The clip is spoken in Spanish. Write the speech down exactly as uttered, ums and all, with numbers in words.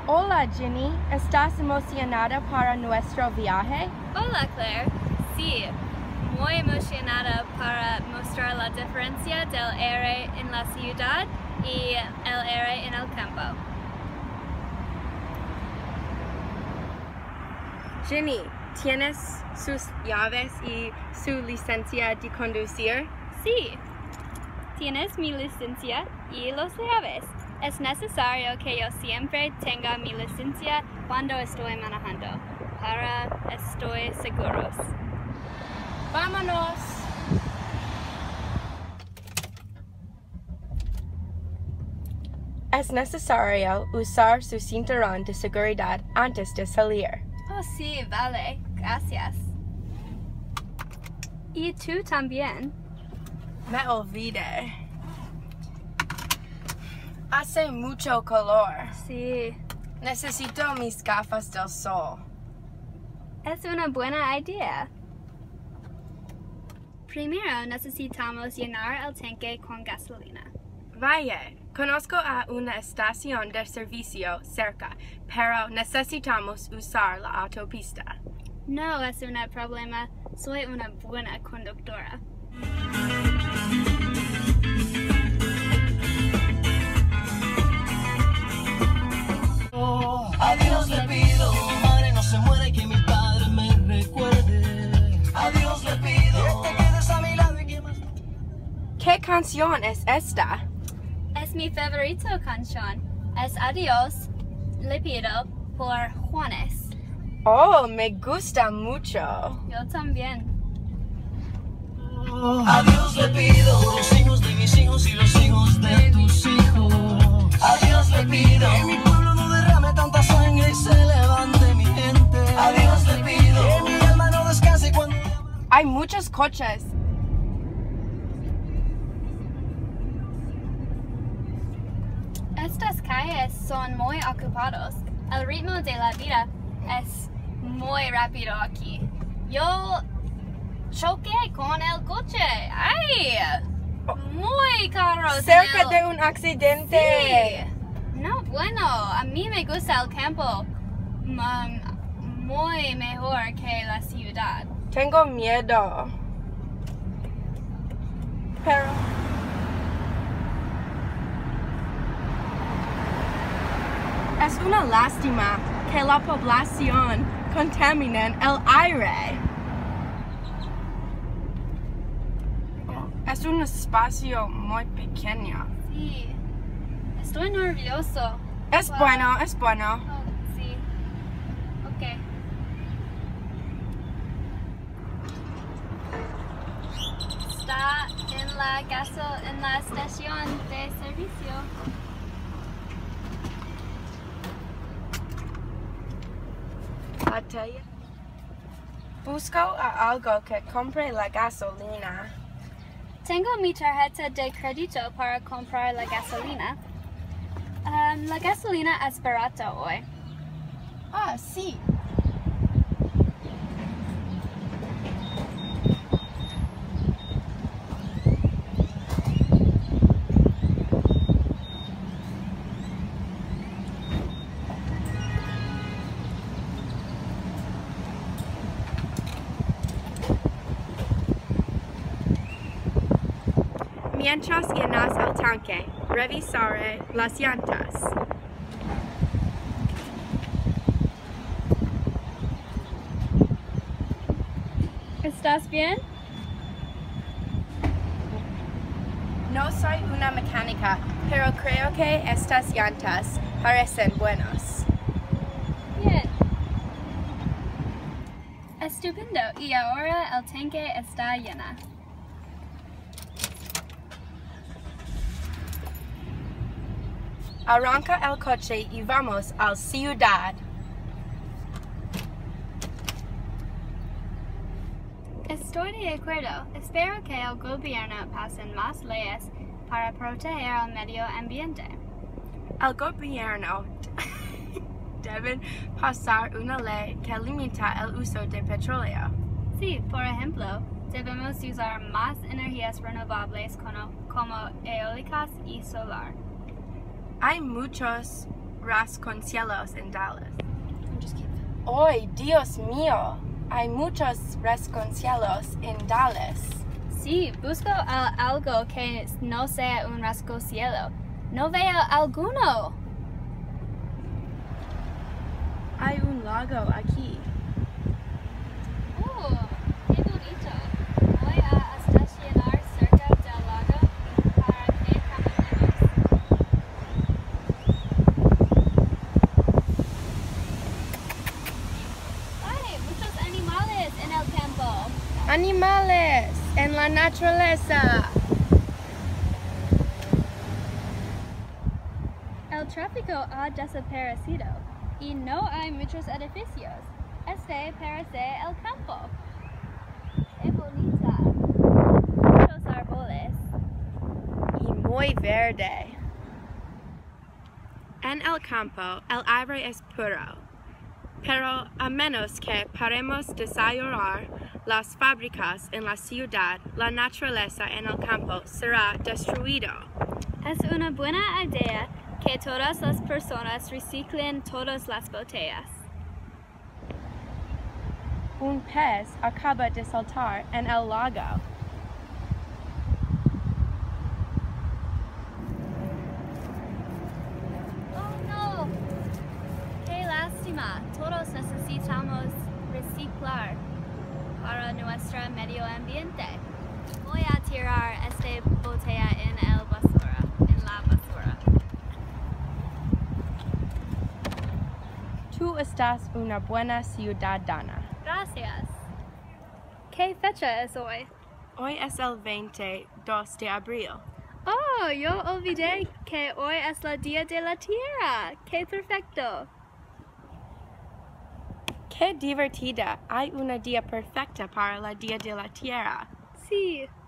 Hola Ginny, ¿estás emocionada para nuestro viaje? Hola Claire, sí, muy emocionada para mostrar la diferencia del aire en la ciudad y el aire en el campo. Ginny, ¿tienes sus llaves y su licencia de conducir? Sí, tienes mi licencia y los llaves. Es necesario que yo siempre tenga mi licencia cuando estoy manejando, para estoy seguros. ¡Vámonos! Es necesario usar su cinturón de seguridad antes de salir. Oh, sí, vale, gracias. ¿Y tú también? Me olvidé. Hace mucho calor. Sí. Necesito mis gafas del sol. Es una buena idea. Primero necesitamos llenar el tanque con gasolina. Vaya, conozco a una estación de servicio cerca, pero necesitamos usar la autopista. No es un problema, soy una buena conductora. A Dios le pido, madre, no se muera y que mi padre me recuerde. A Dios le pido, que te quedes a mi lado y que más... ¿Qué canción es esta? Es mi favorito canción. Es Adiós le pido por Juanes. Oh, me gusta mucho. Yo también. A Dios le pido por los hijos de mis hijos y los hijos de tus hijos. A Dios le pido que mi pueblo no derrame tanta sangre y se levante mi gente. A Dios le pido que mi alma no descanse cuando... Hay muchos coches. Estas calles son muy ocupados. El ritmo de la vida es muy rápido aquí. Yo choqué con el coche. ¡Ay! Muy caro. Cerca de un accidente. Sí. No, bueno, a mí me gusta el campo. Um, muy mejor que la ciudad. Tengo miedo. Pero... es una lástima que la población contamine el aire. Es un espacio muy pequeño. Sí. Estoy nervioso. Es Wow. bueno, es bueno. Oh, sí. Ok. Está en la gaso en la estación de servicio. Batalla. Busco a algo que compre la gasolina. Tengo mi tarjeta de crédito para comprar la gasolina. Um, la gasolina es barata hoy. Ah, sí. Mientras llenas el tanque, revisaré las llantas. ¿Estás bien? No soy una mecánica, pero creo que estas llantas parecen buenas. Bien. Estupendo. Y ahora el tanque está llena. Arranca el coche y vamos a la ciudad. Estoy de acuerdo. Espero que el gobierno pase más leyes para proteger el medio ambiente. El gobierno debe pasar una ley que limita el uso de petróleo. Sí, por ejemplo, debemos usar más energías renovables como, como eólicas y solar. Hay muchos rascacielos en Dallas. Just keep. ¡Ay, Dios mío! Hay muchos rascacielos en Dallas. Sí, busco a- algo que no sea un rascacielos. No veo alguno. Hay un lago aquí. Oh, qué bonito. Voy a estacionar cerca del lago para que caminemos. Hay muchos animales en el campo. ¡Animales en la naturaleza! El tráfico ha desaparecido y no hay muchos edificios. Este parece el campo. ¡Qué bonita! Muchos árboles. Y muy verde. En el campo, el aire es puro, pero a menos que paremos desarrollar las fábricas en la ciudad, la naturaleza en el campo será destruido. Es una buena idea que todas las personas reciclen todas las botellas. Un pez acaba de saltar en el lago. ¡Oh no! ¡Qué lástima! Todos necesitamos reciclar para nuestro medio ambiente. Voy a tirar esta botella en el basura, en la basura. Tú estás una buena ciudadana. Gracias. ¿Qué fecha es hoy? Hoy es el veintidós de abril. Oh, yo olvidé que hoy es el Día de la Tierra. ¡Qué perfecto! ¡Qué divertida! Hay un día perfecto para el Día de la Tierra. Sí.